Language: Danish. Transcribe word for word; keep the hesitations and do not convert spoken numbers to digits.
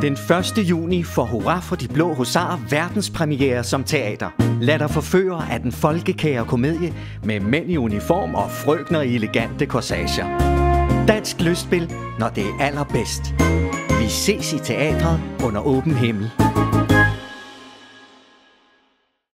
Den første juni får Hurra for de blå husarer verdenspremiere som teater. Lad dig forføre af den folkekære komedie med mænd i uniform og frøkner i elegante corsager. Dansk lystspil, når det er allerbedst. Vi ses i teatret under åben himmel.